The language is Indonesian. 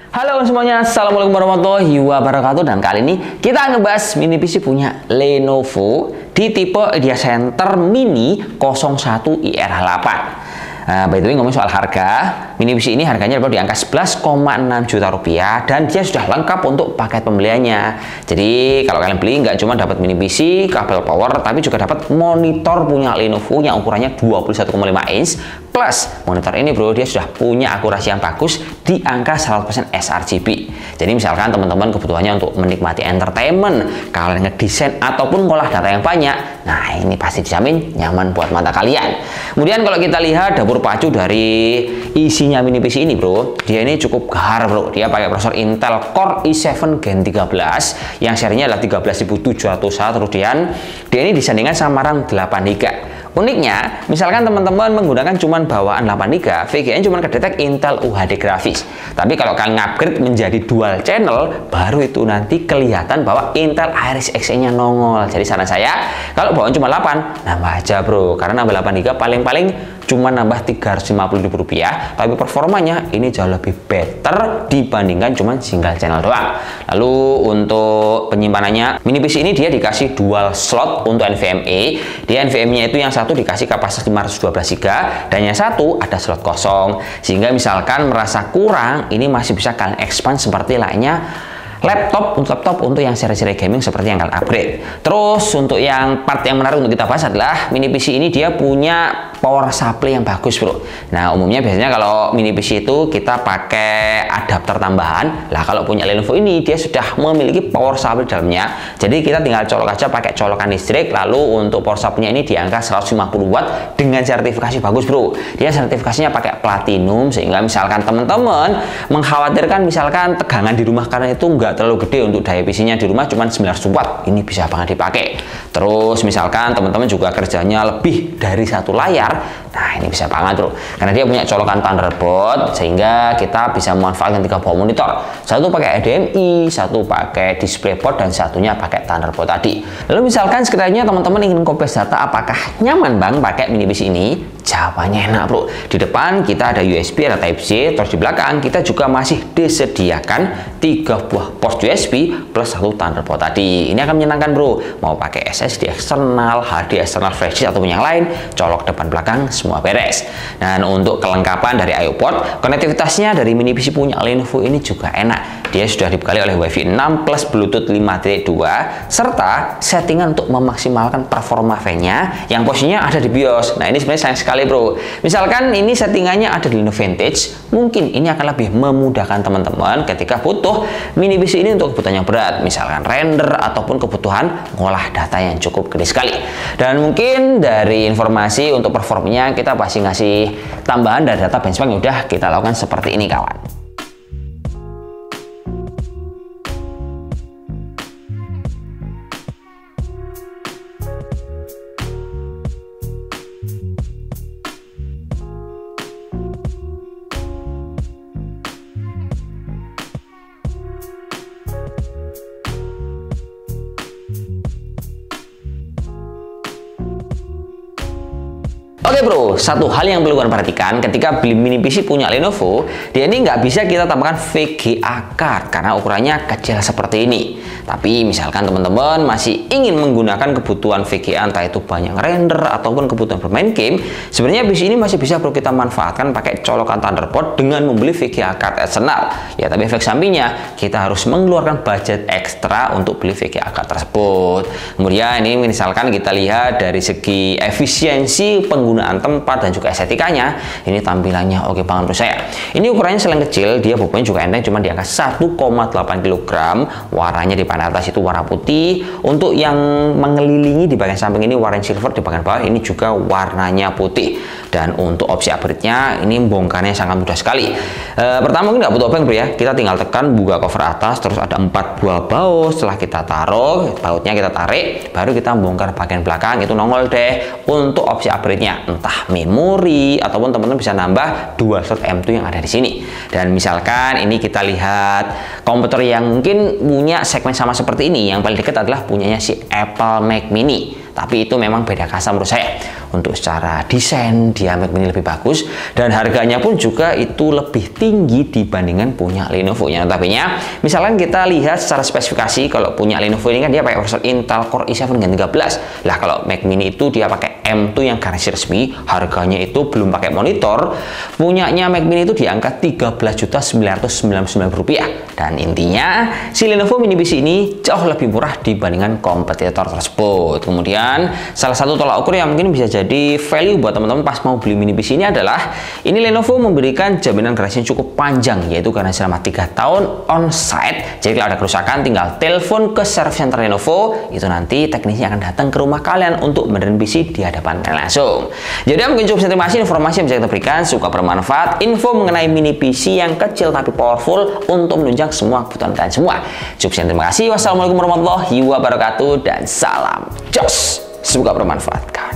Halo semuanya, assalamualaikum warahmatullahi wabarakatuh. Dan kali ini kita ngebahas mini PC punya Lenovo di tipe Idea Center Mini 01 IR8. By the way, ngomong soal harga, mini PC ini harganya di angka 11,6 juta rupiah dan dia sudah lengkap untuk paket pembeliannya. Jadi kalau kalian beli nggak cuma dapat mini PC, kabel power, tapi juga dapat monitor punya Lenovo yang ukurannya 21,5 inch. Plus monitor ini bro, dia sudah punya akurasi yang bagus di angka 100% sRGB. Jadi misalkan teman-teman kebutuhannya untuk menikmati entertainment, kalian ngedesain ataupun ngolah data yang banyak, nah ini pasti dijamin nyaman buat mata kalian. Kemudian kalau kita lihat dapur pacu dari isinya mini PC ini bro, dia ini cukup gahar bro. Dia pakai prosesor Intel Core i7 Gen 13 yang serinya adalah 13700, kemudian dia ini disandingkan sama RAM 8GB. Uniknya, misalkan teman-teman menggunakan cuman bawaan 8GB, VGA cuman kedetek Intel UHD grafis. Tapi kalau kalian upgrade menjadi dual channel, baru itu nanti kelihatan bahwa Intel Iris Xe-nya nongol. Jadi saran saya, kalau bawaan cuma 8, nambah aja bro. Karena nambah 8GB paling-paling cuma nambah Rp350.000, tapi performanya ini jauh lebih better dibandingkan cuma single channel doang. Lalu untuk penyimpanannya, mini PC ini dia dikasih dual slot untuk NVMe. Dia NVMe-nya itu yang satu dikasih kapasitas 512GB dan yang satu ada slot kosong. Sehingga misalkan merasa kurang, ini masih bisa kalian expand seperti lainnya laptop untuk yang seri-seri gaming seperti yang kalian upgrade. Terus untuk yang part yang menarik untuk kita bahas adalah mini PC ini dia punya power supply yang bagus bro. Nah umumnya biasanya kalau mini PC itu kita pakai adapter tambahan. Lah kalau punya Lenovo ini dia sudah memiliki power supply dalamnya. Jadi kita tinggal colok aja pakai colokan listrik. Lalu untuk power supply-nya ini di angka 150 watt dengan sertifikasi bagus bro. Dia sertifikasinya pakai platinum sehingga misalkan teman-teman mengkhawatirkan misalkan tegangan di rumah karena itu nggak terlalu gede untuk daya PC-nya di rumah cuma 900 watt, ini bisa banget dipakai. Terus misalkan teman-teman juga kerjanya lebih dari satu layar, nah ini bisa banget bro, karena dia punya colokan Thunderbolt sehingga kita bisa memanfaatkan 3 buah monitor, satu pakai HDMI, satu pakai DisplayPort, dan satunya pakai Thunderbolt tadi. Lalu misalkan sekiranya teman-teman ingin copy data, apakah nyaman bang pakai mini PC ini? Jawabannya enak bro. Di depan kita ada USB, ada Type C, terus di belakang kita juga masih disediakan 3 buah port USB plus satu Thunderbolt tadi. Ini akan menyenangkan bro. Mau pakai SSD eksternal, HD eksternal flash disk ataupun yang lain, colok depan belakang semua beres. Dan untuk kelengkapan dari I/O port, konektivitasnya dari mini PC punya Lenovo ini juga enak. Dia sudah dibekali oleh Wi-Fi 6 plus Bluetooth 5.2 serta settingan untuk memaksimalkan performa fan-nya yang posisinya ada di BIOS. Nah ini sebenarnya sayang sekali bro. Misalkan ini settingannya ada di Lenovo Vintage, mungkin ini akan lebih memudahkan teman-teman ketika butuh mini PC ini untuk kebutuhan yang berat, misalkan render ataupun kebutuhan ngolah data yang cukup gede sekali. Dan mungkin dari informasi untuk performanya kita pasti ngasih tambahan dari data benchmark yang udah kita lakukan seperti ini kawan. Oke bro, satu hal yang perlu kalian perhatikan ketika beli mini PC punya Lenovo, dia ini nggak bisa kita tambahkan VGA card karena ukurannya kecil seperti ini. Tapi misalkan teman-teman masih ingin menggunakan kebutuhan VGA, entah itu banyak render ataupun kebutuhan bermain game, sebenarnya PC ini masih bisa bro kita manfaatkan pakai colokan Thunderbolt dengan membeli VGA card eksternal. Ya tapi efek sampingnya kita harus mengeluarkan budget ekstra untuk beli VGA card tersebut. Kemudian ini misalkan kita lihat dari segi efisiensi penggunaan tempat dan juga estetikanya, ini tampilannya oke banget menurut saya. Ini ukurannya selain kecil, dia bobotnya juga enteng, cuma di angka 1,8 kg. Warnanya di bagian atas itu warna putih. Untuk yang mengelilingi di bagian samping ini warna silver, di bagian bawah ini juga warnanya putih. Dan untuk opsi upgrade-nya ini bongkarnya sangat mudah sekali. Pertama mungkin nggak butuh obeng bro ya, kita tinggal tekan buka cover atas, terus ada 4 buah baut. Setelah kita taruh bautnya, kita tarik, baru kita bongkar bagian belakang, itu nongol deh untuk opsi upgrade-nya, entah memori ataupun teman-teman bisa nambah dual slot M2 yang ada di sini. Dan misalkan ini kita lihat komputer yang mungkin punya segmen sama seperti ini, yang paling dekat adalah punyanya si Apple Mac Mini. tapi itu memang beda kasa menurut saya. Untuk secara desain dia Mac Mini lebih bagus, dan harganya pun juga itu lebih tinggi dibandingkan punya Lenovo-nya. Tapi misalkan kita lihat secara spesifikasi, kalau punya Lenovo ini kan dia pakai prosesor Intel Core i7 Gen 13. Lah kalau Mac Mini itu dia pakai M2 yang garansi resmi, harganya itu belum pakai monitor. Punyanya Mac Mini itu di angka Rp13.999. Dan intinya si Lenovo Mini PC ini jauh lebih murah dibandingkan kompetitor tersebut. Kemudian salah satu tolak ukur yang mungkin bisa jadi value buat teman-teman pas mau beli mini PC ini adalah ini Lenovo memberikan jaminan garansi yang cukup panjang, yaitu garansi selama 3 tahun on-site. Jadi kalau ada kerusakan tinggal telepon ke service center Lenovo, itu nanti teknisi akan datang ke rumah kalian untuk benerin PC di hadapan kalian langsung. Jadi mungkin cukup terima kasih informasi yang bisa kita berikan, suka bermanfaat, info mengenai mini PC yang kecil tapi powerful untuk menunjang semua kebutuhan kalian semua. Cukup terima kasih. Wassalamualaikum warahmatullahi wabarakatuh dan salam jos. Semoga bermanfaat.